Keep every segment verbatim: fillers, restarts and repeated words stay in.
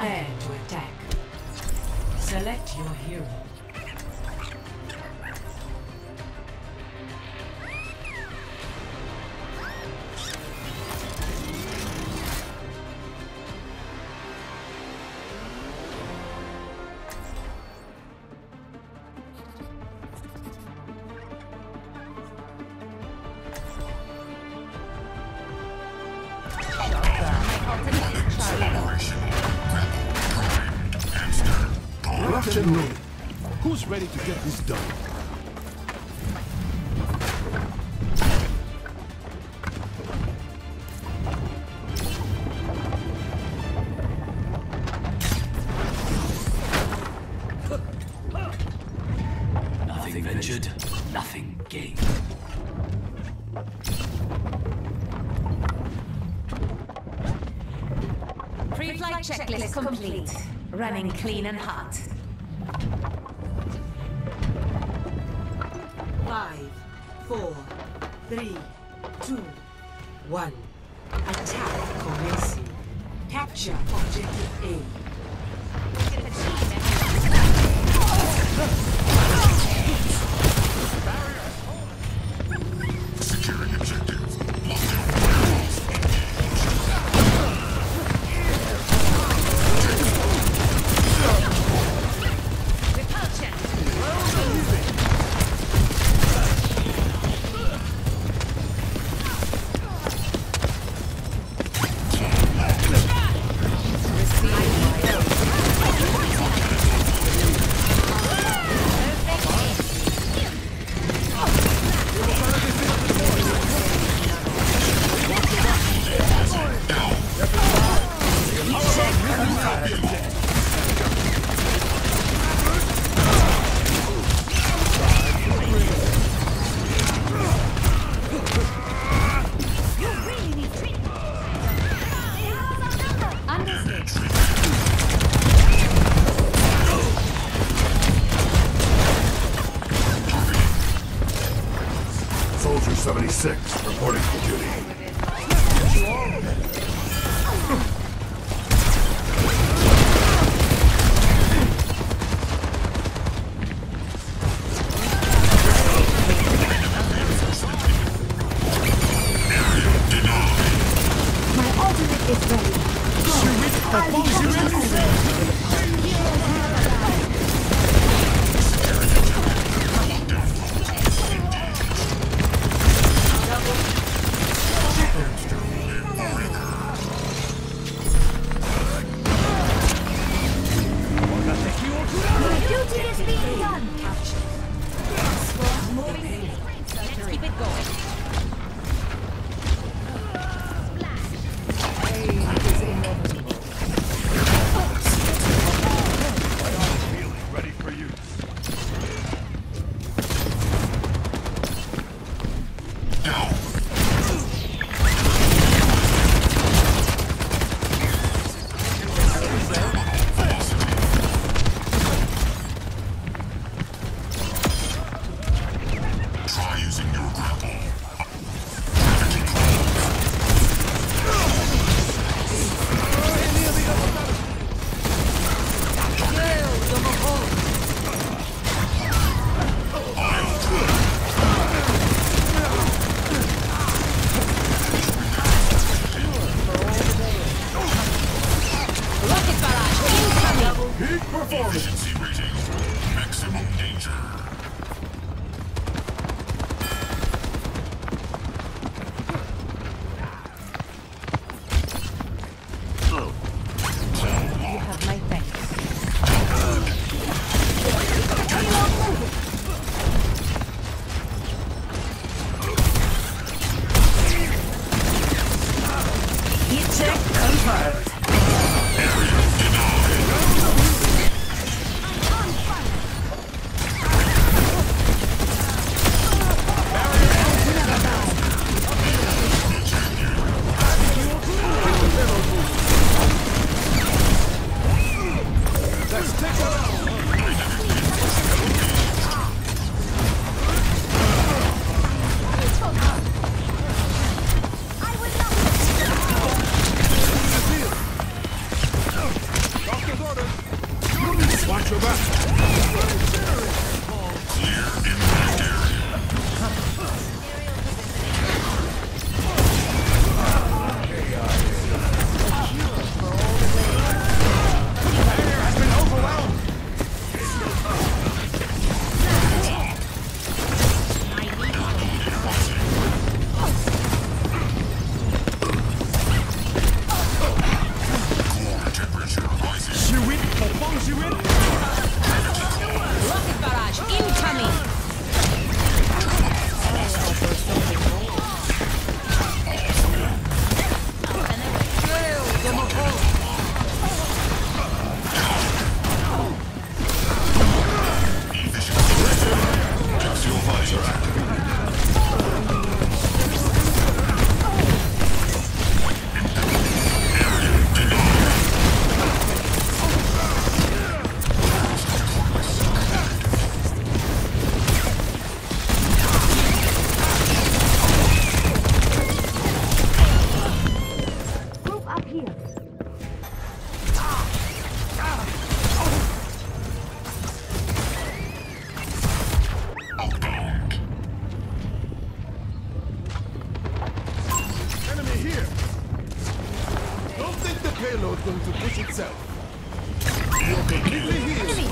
Prepare to attack. Select your hero. Who's ready to get this done? Nothing ventured, nothing gained. Pre-flight checklist complete. Running clean and hot. Five, four, three, two, one. Attack commencing. Capture objective A. Securing objective. Soldier seventy-six reporting for duty. Efficiency rating. Maximum danger. You have my thanks. Heat check confirmed. Enemy!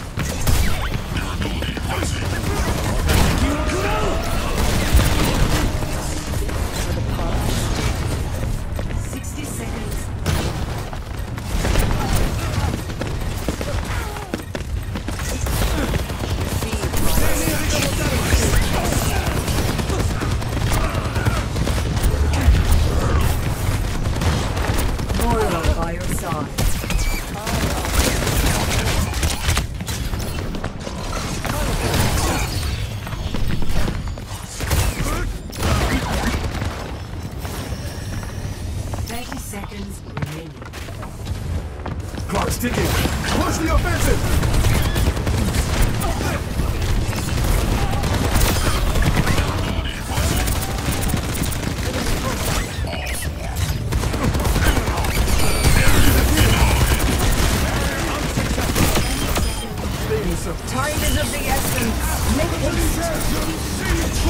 sixty seconds. Moira by your side. thirty seconds remaining. Clock's ticking. Push the offensive. Time is of the essence. Make haste.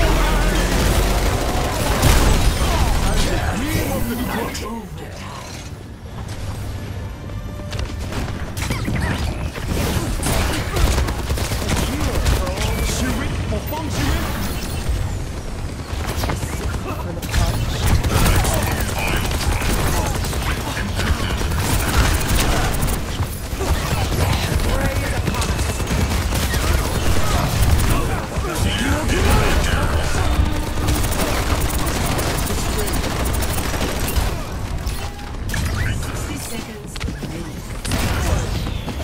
sixty seconds remaining.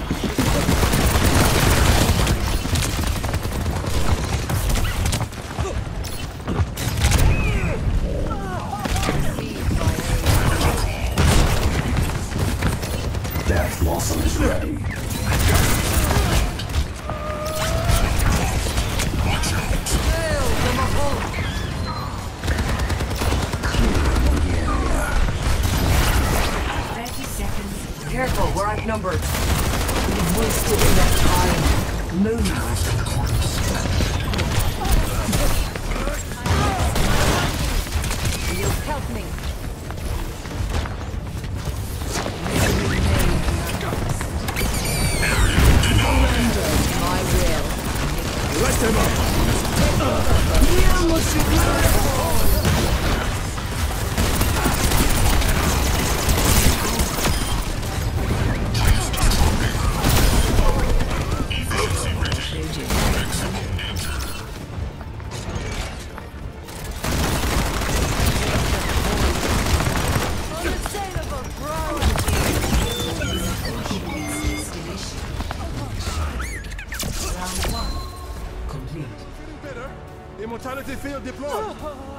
Death Blossom is ready. thirty seconds. Careful, we're outnumbered. We've wasted enough time. Move. You'll help me. My will. Let them up. Round one complete. Better. Immortality field deployed.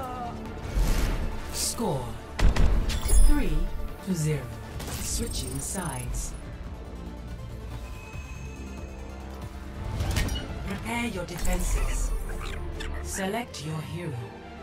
Score three to zero. Switching sides. Prepare your defenses. Select your hero.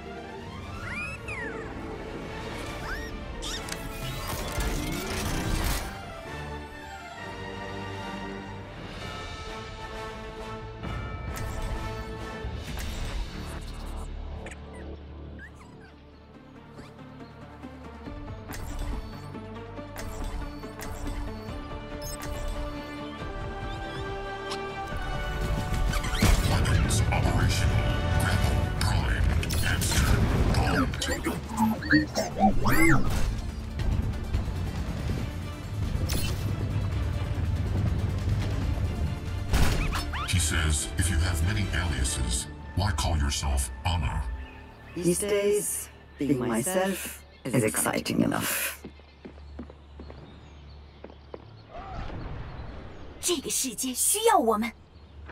Weapons operational. Grapple, prime, hamster, bomb. He says, if you have many aliases, why call yourself Honor? These days, being myself is exciting enough. 这个世界需要我们。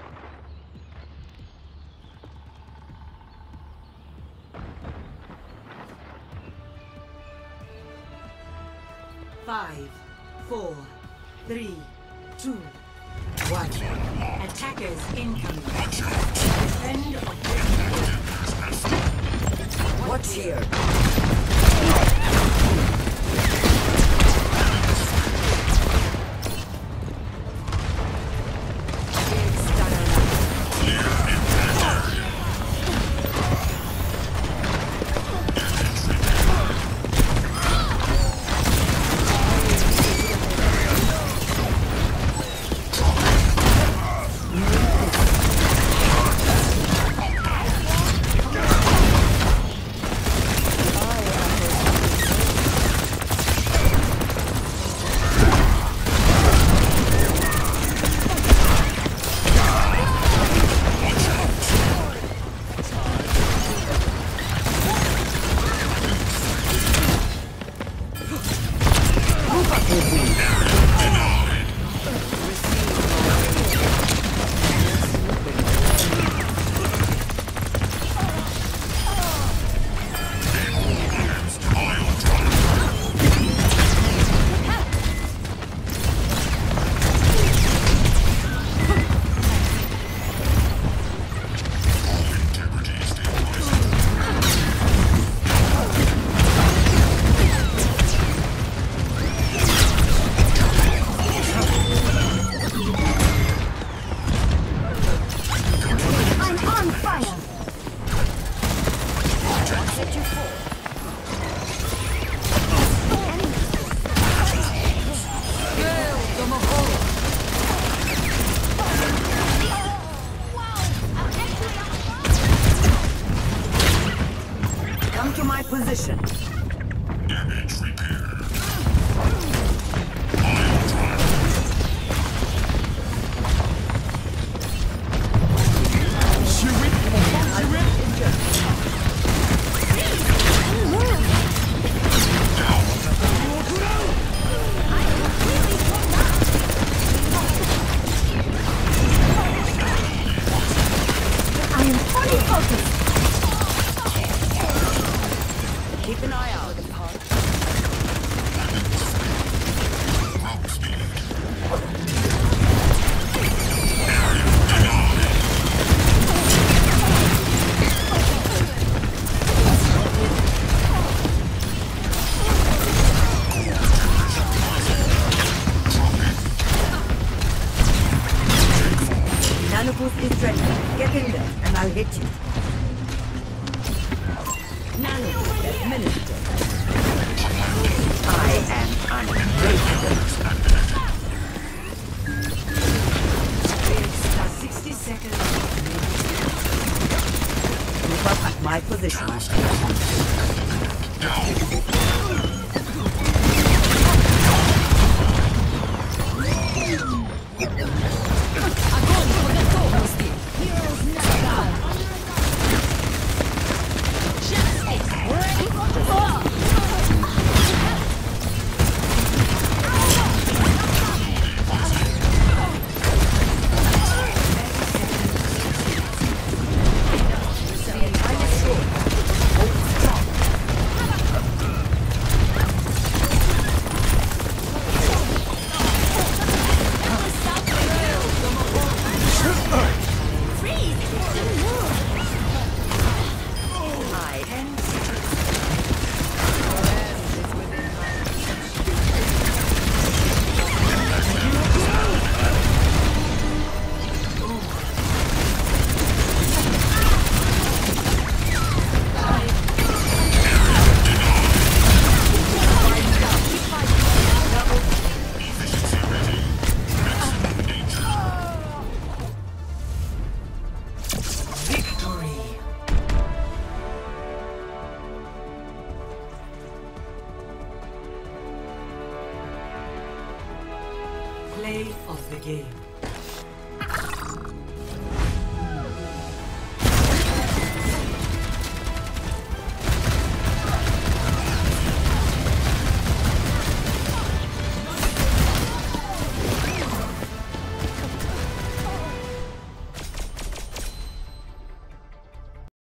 Five, four, three, two, one. Attackers incoming. Defend objective. What's here? position. Damage repair. Pile drive. I am fully focused. Keep an eye out. Route speed. Nano boost is ready. Get in there and I'll hit you. Nano boost administered. I am unbreakable. sixty seconds. Move up at my position. Play of the game.